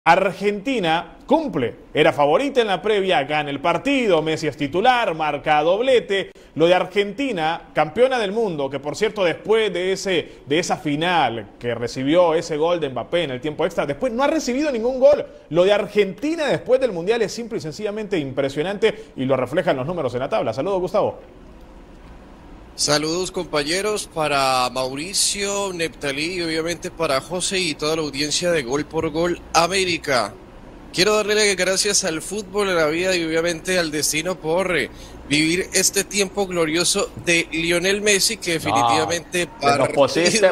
Argentina cumple, era favorita en la previa, gana el partido, Messi es titular, marca doblete. Lo de Argentina, campeona del mundo, que por cierto después de esa final que recibió ese gol de Mbappé en el tiempo extra, después no ha recibido ningún gol. Lo de Argentina después del Mundial es simple y sencillamente impresionante y lo reflejan los números en la tabla. Saludos, Gustavo. Saludos compañeros para Mauricio, Neptalí y obviamente para José y toda la audiencia de Gol por Gol América. Quiero darle las gracias al fútbol, a la vida y obviamente al destino por vivir este tiempo glorioso de Lionel Messi, que definitivamente... Te nos pusiste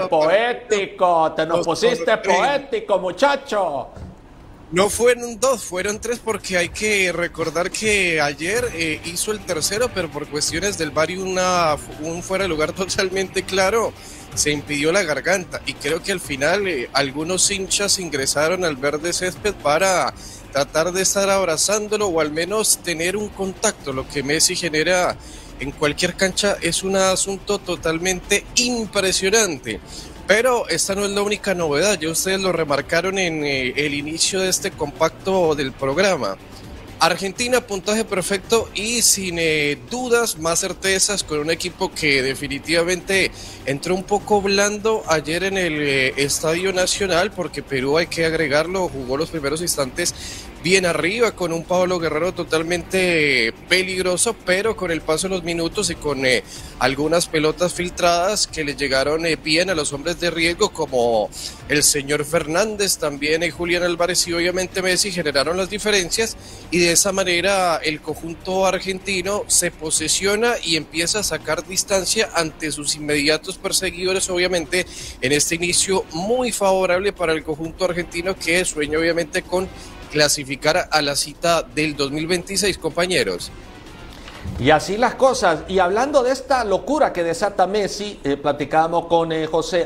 poético, muchacho. No fueron dos, fueron tres, porque hay que recordar que ayer hizo el tercero, pero por cuestiones del VAR y un fuera de lugar totalmente claro, se impidió la garganta. Y creo que al final algunos hinchas ingresaron al verde césped para tratar de estar abrazándolo o al menos tener un contacto. Lo que Messi genera en cualquier cancha es un asunto totalmente impresionante. Pero esta no es la única novedad, ya ustedes lo remarcaron en el inicio de este compacto del programa. Argentina, puntaje perfecto y sin dudas, más certezas, con un equipo que definitivamente entró un poco blando ayer en el Estadio Nacional, porque Perú, hay que agregarlo, jugó los primeros instantes bien arriba, con un Pablo Guerrero totalmente peligroso, pero con el paso de los minutos y con algunas pelotas filtradas que le llegaron bien a los hombres de riesgo, como el señor Fernández, también Julián Álvarez y obviamente Messi, generaron las diferencias, y de esa manera el conjunto argentino se posesiona y empieza a sacar distancia ante sus inmediatos perseguidores, obviamente en este inicio muy favorable para el conjunto argentino, que sueña obviamente con clasificar a la cita del 2026, compañeros. Y así las cosas. Y hablando de esta locura que desata Messi, platicábamos con José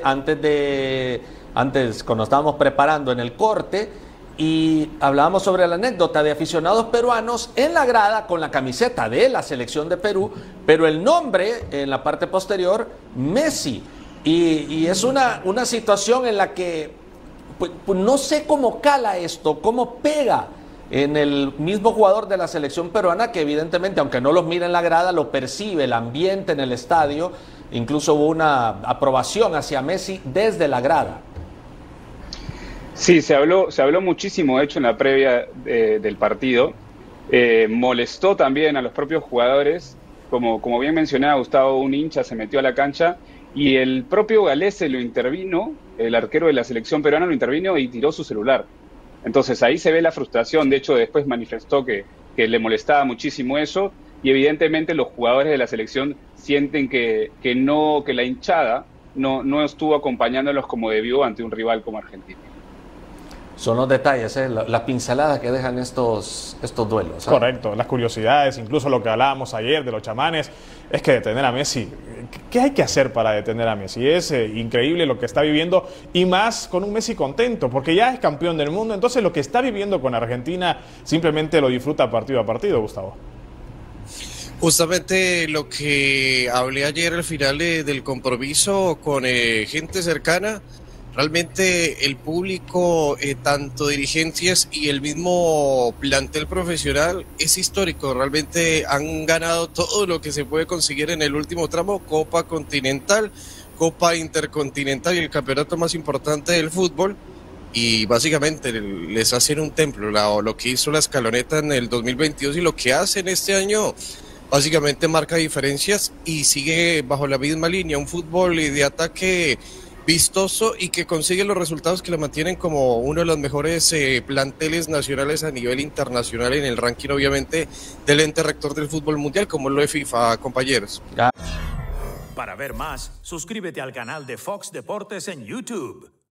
antes cuando estábamos preparando en el corte, y hablábamos sobre la anécdota de aficionados peruanos en la grada con la camiseta de la selección de Perú, pero el nombre en la parte posterior, Messi. Y es una situación en la que pues no sé cómo cala esto, cómo pega en el mismo jugador de la selección peruana, que evidentemente, aunque no los mire en la grada, lo percibe, el ambiente en el estadio. Incluso hubo una aprobación hacia Messi desde la grada. Sí, se habló muchísimo, de hecho, en la previa del partido. Molestó también a los propios jugadores. Como bien mencionaba Gustavo, un hincha se metió a la cancha y el propio Galese lo intervino, el arquero de la selección peruana lo intervino y tiró su celular. Entonces ahí se ve la frustración. De hecho, después manifestó que le molestaba muchísimo eso, y evidentemente los jugadores de la selección sienten que la hinchada no estuvo acompañándolos como debió ante un rival como Argentina. Son los detalles, las pinceladas que dejan estos duelos. Correcto, las curiosidades, incluso lo que hablábamos ayer de los chamanes, es que detener a Messi, ¿qué hay que hacer para detener a Messi? Es increíble lo que está viviendo, y más con un Messi contento, porque ya es campeón del mundo. Entonces lo que está viviendo con Argentina simplemente lo disfruta partido a partido, Gustavo. Justamente lo que hablé ayer al final del compromiso con gente cercana. Realmente el público, tanto dirigencias y el mismo plantel profesional, es histórico. Realmente han ganado todo lo que se puede conseguir en el último tramo: Copa Continental, Copa Intercontinental y el campeonato más importante del fútbol. Y básicamente les hacen un templo. Lo que hizo la Escaloneta en el 2022 y lo que hacen este año básicamente marca diferencias y sigue bajo la misma línea. Un fútbol de ataque vistoso y que consigue los resultados que lo mantienen como uno de los mejores planteles nacionales a nivel internacional en el ranking, obviamente, del ente rector del fútbol mundial, como lo es FIFA, compañeros. Para ver más, suscríbete al canal de Fox Deportes en YouTube.